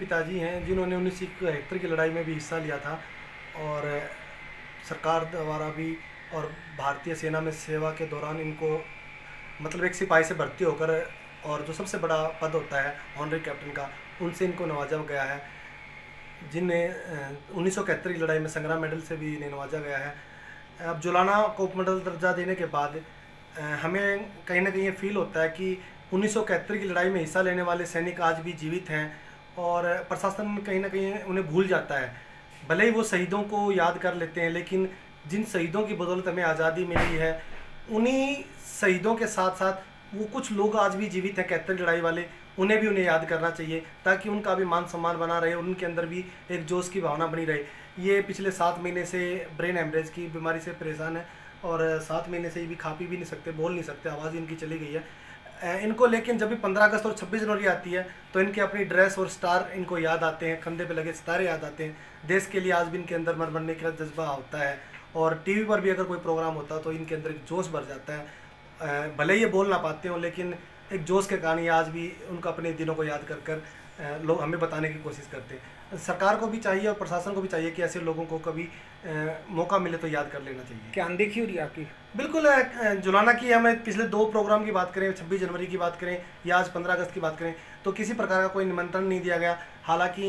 पिताजी हैं जिन्होंने 1971 की लड़ाई में भी हिस्सा लिया था और सरकार द्वारा भी और भारतीय सेना में सेवा के दौरान इनको मतलब एक सिपाही से भर्ती होकर और जो सबसे बड़ा पद होता है ऑनरी कैप्टन का, उनसे इनको नवाजा गया है, जिन्हें 1971 की लड़ाई में संग्राम मेडल से भी इन्हें नवाजा गया है। अब जुलाना को उपमेडल दर्जा देने के बाद हमें कहीं ना कहीं ये फील होता है कि 1971 की लड़ाई में हिस्सा लेने वाले सैनिक आज भी जीवित हैं और प्रशासन कहीं ना कहीं उन्हें भूल जाता है। भले ही वो शहीदों को याद कर लेते हैं, लेकिन जिन शहीदों की बदौलत हमें आज़ादी मिली है, उन्हीं शहीदों के साथ साथ वो कुछ लोग आज भी जीवित हैं 71 लड़ाई वाले, उन्हें याद करना चाहिए ताकि उनका भी मान सम्मान बना रहे, उनके अंदर भी एक जोश की भावना बनी रहे। ये पिछले 7 महीने से ब्रेन हेमरेज की बीमारी से परेशान है और 7 महीने से ये भी खा पी भी नहीं सकते, बोल नहीं सकते, आवाज़ इनकी चली गई है इनको। लेकिन जब भी 15 अगस्त और 26 जनवरी आती है तो इनकी अपनी ड्रेस और स्टार इनको याद आते हैं, कंधे पे लगे सितारे याद आते हैं। देश के लिए आज भी इनके अंदर मर बनने का जज्बा होता है और टीवी पर भी अगर कोई प्रोग्राम होता है तो इनके अंदर एक जोश भर जाता है। भले ये बोल ना पाते हो, लेकिन एक जोश के कारण आज भी उनको अपने दिनों को याद कर लोग हमें बताने की कोशिश करते हैं। सरकार को भी चाहिए और प्रशासन को भी चाहिए कि ऐसे लोगों को कभी मौका मिले तो याद कर लेना चाहिए। क्या अनदेखी हो रही है आपकी? बिल्कुल। जुलाना की हमें पिछले 2 प्रोग्राम की बात करें, 26 जनवरी की बात करें या आज 15 अगस्त की बात करें, तो किसी प्रकार का कोई निमंत्रण नहीं दिया गया। हालांकि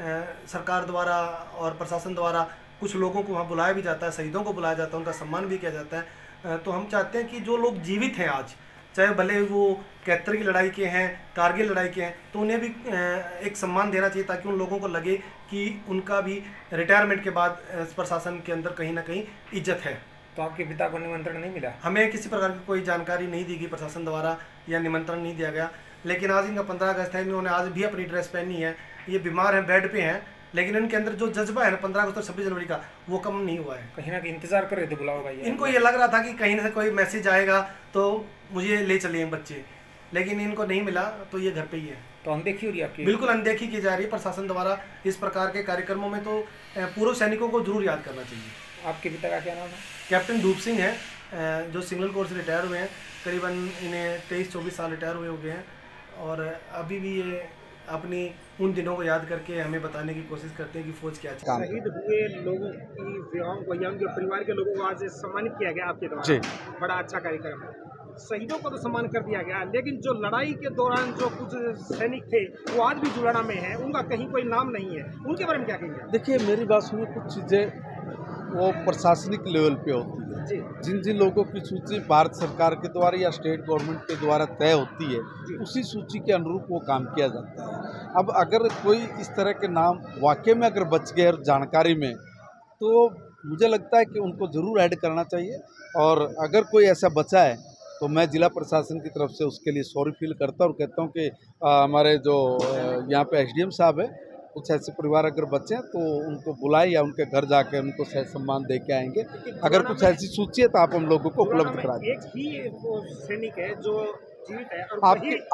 सरकार द्वारा और प्रशासन द्वारा कुछ लोगों को वहाँ बुलाया भी जाता है, शहीदों को बुलाया जाता है, उनका सम्मान भी किया जाता है। तो हम चाहते हैं कि जो लोग जीवित हैं आज, चाहे भले वो 71 की लड़ाई के हैं, कारगिल लड़ाई के हैं, तो उन्हें भी एक सम्मान देना चाहिए ताकि उन लोगों को लगे कि उनका भी रिटायरमेंट के बाद प्रशासन के अंदर कहीं ना कहीं इज्जत है। तो आपके पिता को निमंत्रण नहीं मिला? हमें किसी प्रकार की कोई जानकारी नहीं दी गई प्रशासन द्वारा या निमंत्रण नहीं दिया गया। लेकिन आज इनका 15 अगस्त है, इन्होंने आज भी अपनी ड्रेस पहनी है, ये बीमार हैं, बेड पे हैं, लेकिन इनके अंदर जो जज्बा है ना 15 अगस्त और 26 जनवरी का, वो कम नहीं हुआ है। कहीं ना कहीं इंतजार कर रहे थे बुलाओ भाई, इनको ये लग रहा था कि कहीं से कोई मैसेज आएगा तो मुझे ले चलिए बच्चे, लेकिन इनको नहीं मिला तो ये घर पे ही है। तो अनदेखी हो रही है आपकी? बिल्कुल अनदेखी की जा रही है प्रशासन द्वारा इस प्रकार के कार्यक्रमों में। तो पूर्व सैनिकों को जरूर याद करना चाहिए। आपके पिता का क्या नाम है? कैप्टन धूप सिंह है, जो सिग्नल कोर से रिटायर हुए हैं। करीबन इन्हें 23-24 साल रिटायर हुए हो गए हैं और अभी भी ये अपनी उन दिनों को याद करके हमें बताने की कोशिश करते हैं कि फौज क्या है। शहीद हुए लोगों की विधवाओं को या उनके परिवार के लोगों को आज सम्मानित किया गया आपके द्वारा, बड़ा अच्छा कार्यक्रम है। शहीदों को तो सम्मान कर दिया गया, लेकिन जो लड़ाई के दौरान जो कुछ सैनिक थे वो आज भी जुलाना में है, उनका कहीं कोई नाम नहीं है, उनके बारे में क्या कहेंगे? देखिए मेरी बात सुनिए, कुछ चीज़ें वो प्रशासनिक लेवल पे होती है। जिन जिन लोगों की सूची भारत सरकार के द्वारा या स्टेट गवर्नमेंट के द्वारा तय होती है, उसी सूची के अनुरूप वो काम किया जाता है। अब अगर कोई इस तरह के नाम वाकई में अगर बच गए और जानकारी में, तो मुझे लगता है कि उनको ज़रूर ऐड करना चाहिए। और अगर कोई ऐसा बचा है तो मैं जिला प्रशासन की तरफ से उसके लिए सॉरी फील करता हूँ और कहता हूँ कि हमारे जो यहाँ पे एसडीएम साहब है, कुछ ऐसे परिवार अगर बचे हैं तो उनको बुलाए या उनके घर जाकर उनको सह सम्मान दे के आएंगे। अगर कुछ ऐसी सूची है तो आप हम लोगों को उपलब्ध करा दें। एक ही वो सैनिक है जो जीवित है और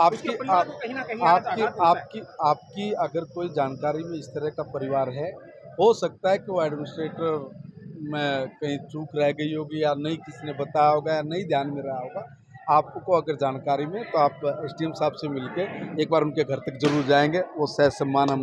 आपकी अगर कोई जानकारी में इस तरह का परिवार है, हो सकता है कि वो एडमिनिस्ट्रेटर में कहीं चूक रह गई होगी या नहीं किसी ने बताया होगा या नहीं ध्यान में रहा होगा। आपको अगर जानकारी में तो आप एसडीएम साहब से मिलके एक बार उनके घर तक जरूर जाएंगे, वो सह सम्मान हम